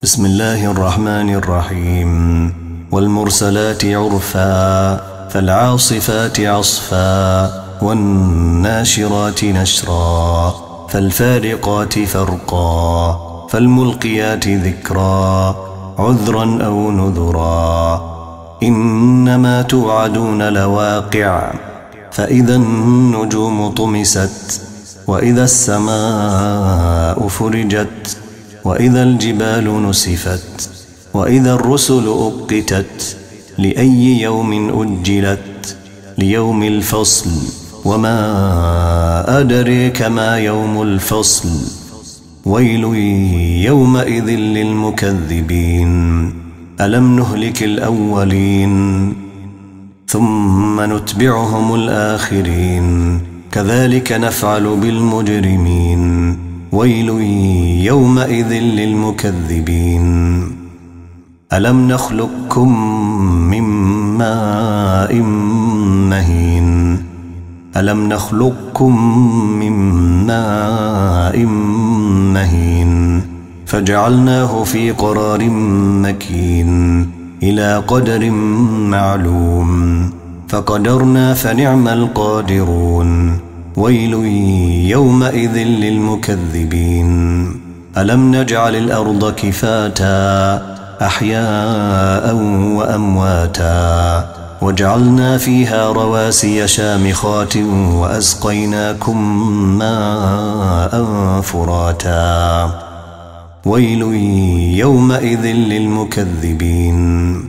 بسم الله الرحمن الرحيم. والمرسلات عرفا فالعاصفات عصفا والناشرات نشرا فالفارقات فرقا فالملقيات ذكرا عذرا أو نذرا إنما توعدون لواقع فإذا النجوم طمست وإذا السماء فرجت وإذا الجبال نسفت وإذا الرسل أقتت لأي يوم أجلت ليوم الفصل وما أدريك ما يوم الفصل ويل يومئذ للمكذبين ألم نهلك الأولين ثم نتبعهم الآخرين كذلك نفعل بالمجرمين ويل يومئذ للمكذبين ألم نخلقكم من ماء مهين ألم نخلقكم من ماء مهين فجعلناه في قرار مكين إلى قدر معلوم فقدرنا فنعم القادرون ويل يومئذ للمكذبين ألم نجعل الأرض كفاتا أحياء وأمواتا وجعلنا فيها رواسي شامخات وأسقيناكم ماء فراتا ويل يومئذ للمكذبين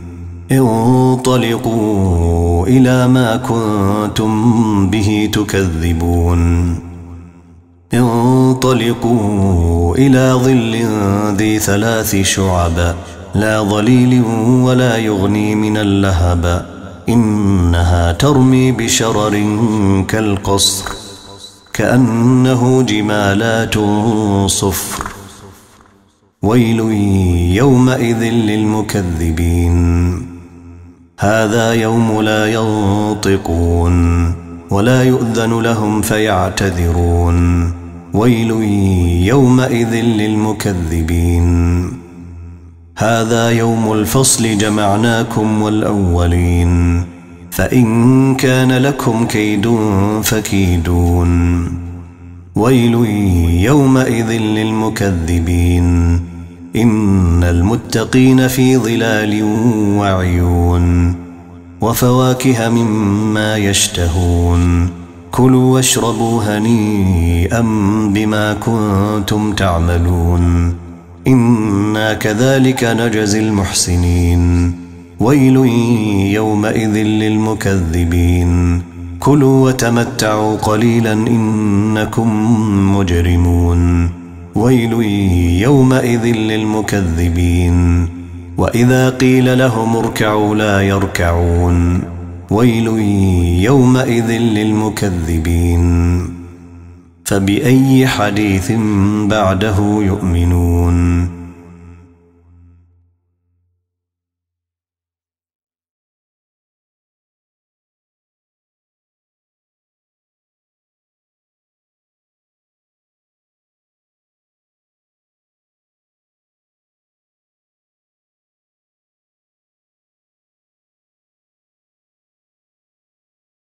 انطلقوا إلى ما كنتم به تكذبون انطلقوا إلى ظل ذي 3 شعب لا ظليل ولا يغني من اللهب إنها ترمي بشرر كالقصر كأنه جمالات صفر ويل يومئذ للمكذبين هذا يوم لا ينطقون ولا يؤذن لهم فيعتذرون ويل يومئذ للمكذبين هذا يوم الفصل جمعناكم والأولين فإن كان لكم كيد فكيدون ويل يومئذ للمكذبين إن المتقين في ظلال وعيون وفواكه مما يشتهون كلوا واشربوا هنيئا بما كنتم تعملون إنا كذلك نجزي المحسنين ويل يومئذ للمكذبين كلوا وتمتعوا قليلا إنكم مجرمون ويل يومئذ للمكذبين وإذا قيل لهم اركعوا لا يركعون ويل يومئذ للمكذبين فبأي حديث بعده يؤمنون